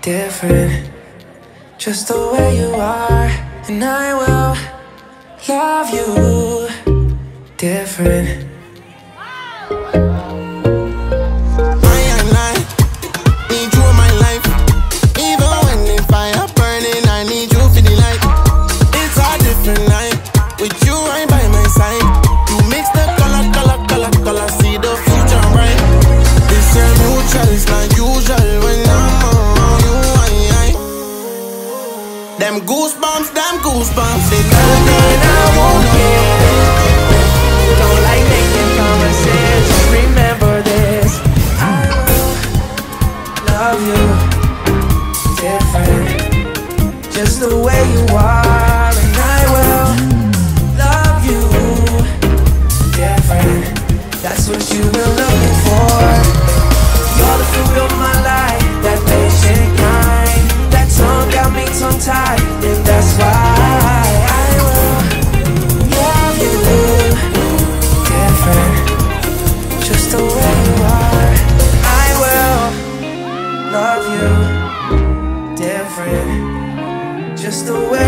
different, just the way you are. And I will love you different. Them goosebumps, they And I won't get it. Don't like making promises. Just remember this: I will love you different, just the way you are. And I will love you different. That's what you've been looking for. You're the fruit of my life, that patient kind. That tongue got me tongue-tied, and that's why I will love you different, just the way you are. I will love you different, just the way